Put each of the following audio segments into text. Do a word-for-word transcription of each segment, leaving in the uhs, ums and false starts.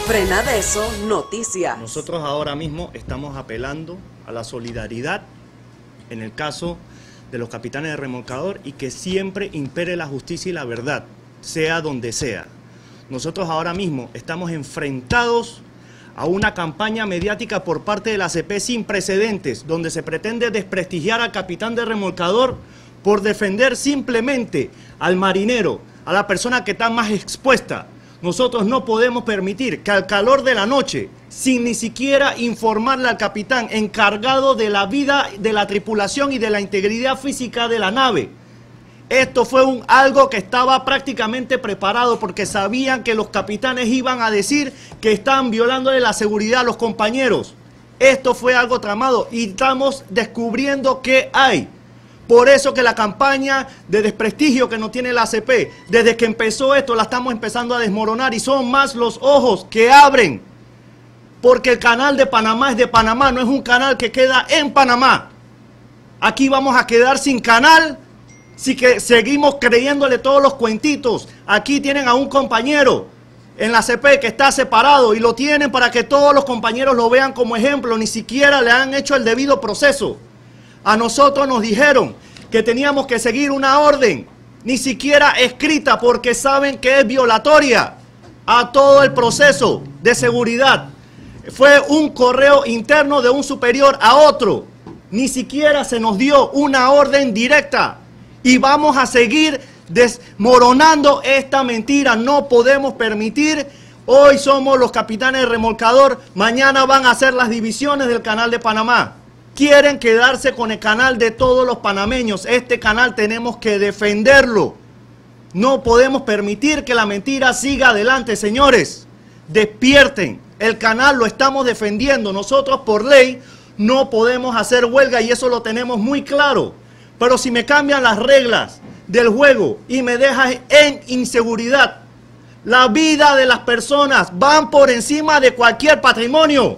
Frena de eso, noticias. Nosotros ahora mismo estamos apelando a la solidaridad en el caso de los capitanes de remolcador y que siempre impere la justicia y la verdad, sea donde sea. Nosotros ahora mismo estamos enfrentados a una campaña mediática por parte de la A C P sin precedentes, donde se pretende desprestigiar al capitán de remolcador por defender simplemente al marinero, a la persona que está más expuesta. Nosotros no podemos permitir que al calor de la noche, sin ni siquiera informarle al capitán encargado de la vida de la tripulación y de la integridad física de la nave, esto fue un, algo que estaba prácticamente preparado porque sabían que los capitanes iban a decir que estaban violándole la seguridad a los compañeros. Esto fue algo tramado y estamos descubriendo qué hay. Por eso que la campaña de desprestigio que no tiene la A C P, desde que empezó esto la estamos empezando a desmoronar y son más los ojos que abren. Porque el canal de Panamá es de Panamá, no es un canal que queda en Panamá. Aquí vamos a quedar sin canal si que seguimos creyéndole todos los cuentitos. Aquí tienen a un compañero en la A C P que está separado y lo tienen para que todos los compañeros lo vean como ejemplo. Ni siquiera le han hecho el debido proceso. A nosotros nos dijeron que teníamos que seguir una orden, ni siquiera escrita, porque saben que es violatoria a todo el proceso de seguridad. Fue un correo interno de un superior a otro. Ni siquiera se nos dio una orden directa. Y vamos a seguir desmoronando esta mentira. No podemos permitir. Hoy somos los capitanes de remolcador. Mañana van a ser las divisiones del canal de Panamá. Quieren quedarse con el canal de todos los panameños. Este canal tenemos que defenderlo. No podemos permitir que la mentira siga adelante, señores. Despierten. El canal lo estamos defendiendo. Nosotros por ley no podemos hacer huelga y eso lo tenemos muy claro. Pero si me cambian las reglas del juego y me dejas en inseguridad, la vida de las personas van por encima de cualquier patrimonio.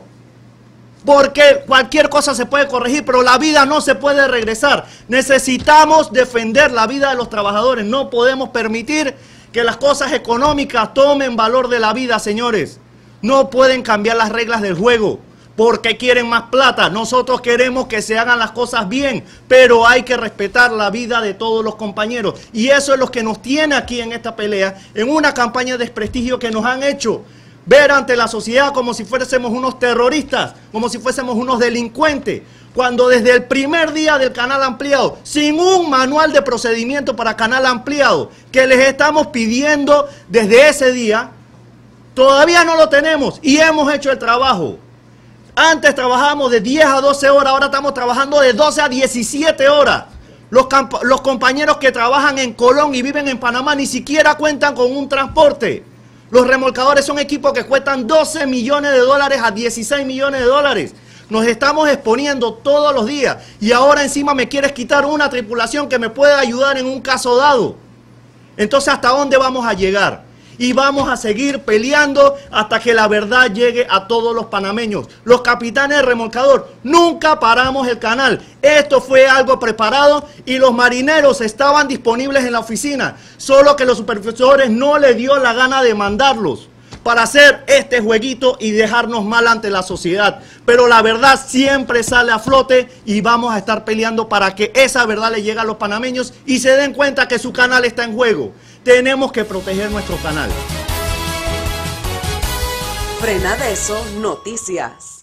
Porque cualquier cosa se puede corregir, pero la vida no se puede regresar. Necesitamos defender la vida de los trabajadores. No podemos permitir que las cosas económicas tomen valor de la vida, señores. No pueden cambiar las reglas del juego porque quieren más plata. Nosotros queremos que se hagan las cosas bien, pero hay que respetar la vida de todos los compañeros. Y eso es lo que nos tiene aquí en esta pelea, en una campaña de desprestigio que nos han hecho ver ante la sociedad como si fuésemos unos terroristas, como si fuésemos unos delincuentes, cuando desde el primer día del canal ampliado, sin un manual de procedimiento para canal ampliado, que les estamos pidiendo desde ese día, todavía no lo tenemos y hemos hecho el trabajo. Antes trabajábamos de diez a doce horas, ahora estamos trabajando de doce a diecisiete horas. Los, los compañeros que trabajan en Colón y viven en Panamá ni siquiera cuentan con un transporte. Los remolcadores son equipos que cuestan doce millones de dólares a dieciséis millones de dólares. Nos estamos exponiendo todos los días y ahora encima me quieres quitar una tripulación que me puede ayudar en un caso dado. Entonces, ¿hasta dónde vamos a llegar? Y vamos a seguir peleando hasta que la verdad llegue a todos los panameños. Los capitanes de remolcador nunca paramos el canal. Esto fue algo preparado y los marineros estaban disponibles en la oficina. Solo que los supervisores no les dio la gana de mandarlos para hacer este jueguito y dejarnos mal ante la sociedad. Pero la verdad siempre sale a flote y vamos a estar peleando para que esa verdad le llegue a los panameños y se den cuenta que su canal está en juego. Tenemos que proteger nuestro canal. Frena de eso, noticias.